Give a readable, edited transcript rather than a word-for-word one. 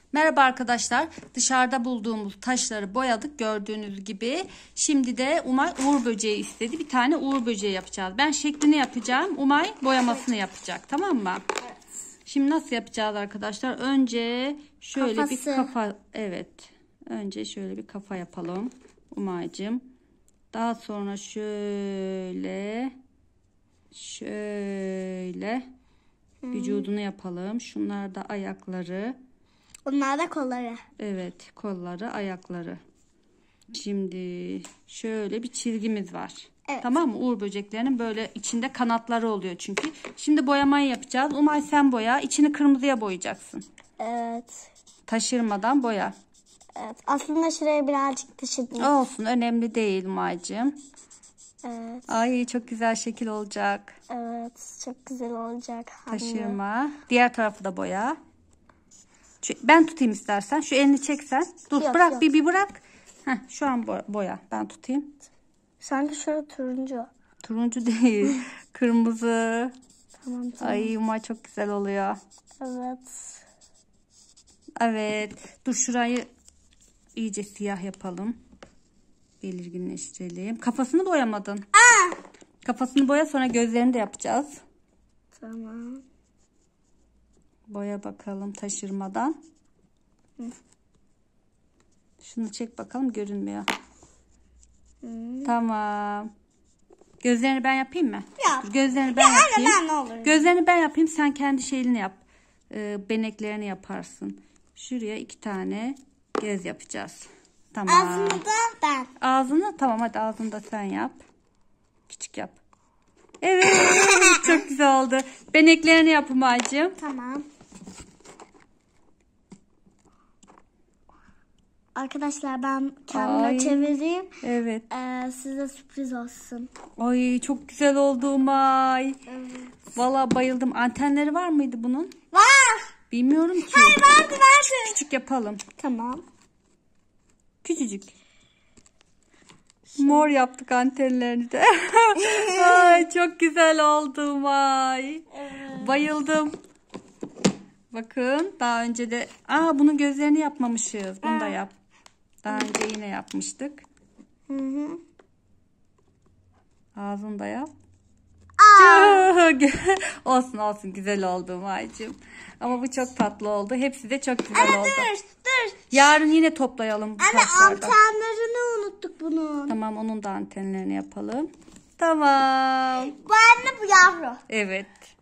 Merhaba arkadaşlar. Dışarıda bulduğumuz taşları boyadık gördüğünüz gibi. Şimdi de Umay uğur böceği istedi. Bir tane uğur böceği yapacağız. Ben şeklini yapacağım. Umay boyamasını yapacak. Tamam mı? Evet. Şimdi nasıl yapacağız arkadaşlar? Önce şöyle Kafası. bir kafa. Evet. Önce şöyle bir kafa yapalım. Umay'cığım. Daha sonra şöyle vücudunu yapalım. Şunlar da ayakları. Onlar da kolları. Evet, kolları, ayakları. Şimdi şöyle bir çizgimiz var. Evet. Tamam mı? Uğur böceklerinin böyle içinde kanatları oluyor çünkü. Şimdi boyamayı yapacağız. Umay sen boya. İçini kırmızıya boyayacaksın. Evet. Taşırmadan boya. Evet. Aslında şuraya birazcık taşıdım. Olsun, önemli değil Umay'cığım. Evet. Ay çok güzel şekil olacak. Evet. Çok güzel olacak. Taşırma. Diğer tarafı da boya. Ben tutayım istersen. Şu elini çeksen. Dur Yok, bırak yok. bir bırak. Heh, şu an boya. Ben tutayım. Sanki şurada turuncu. Turuncu değil. Kırmızı. Tamam. Ay Umay çok güzel oluyor. Evet. Evet. Dur şurayı iyice siyah yapalım. Belirginleştirelim. Kafasını boyamadın. Kafasını boya, sonra gözlerini de yapacağız. Tamam. Boya bakalım taşırmadan. Şunu çek bakalım, görünmüyor. Tamam. Gözlerini ben yapayım mı? Yap. Dur, gözlerini ben yapayım. Ben ne olur. Gözlerini ben yapayım. Sen kendi şeyini yap. Beneklerini yaparsın. Şuraya 2 tane göz yapacağız. Tamam. Ağzını da ben. Ağzını tamam, hadi ağzını da sen yap. Küçük yap. Evet. Çok güzel oldu. Beneklerini yap Umay'cığım. Tamam. Arkadaşlar ben kendime Ay. çevireyim. Evet. Size sürpriz olsun. Ay çok güzel oldu Umay. Evet. Vallahi bayıldım. Antenleri var mıydı bunun? Var. Bilmiyorum ki. Vardı. Küçük yapalım. Tamam. Küçücük. Mor yaptık antenlerini de. Ay çok güzel oldu Umay. Evet. Bayıldım. Bakın daha önce de bunun gözlerini yapmamışız. Bunu da yap. Daha önce yine yapmıştık. Hı. Ağzını da yap. Aa. Olsun güzel oldu Umay'cığım. Ama bu çok tatlı oldu. Hepsi de çok güzel oldu. Dur. Yarın yine toplayalım bu Anne taşlardan. antenlerini unuttuk bunun. Tamam, onun da antenlerini yapalım. Tamam. Bu anne bu yavru. Evet.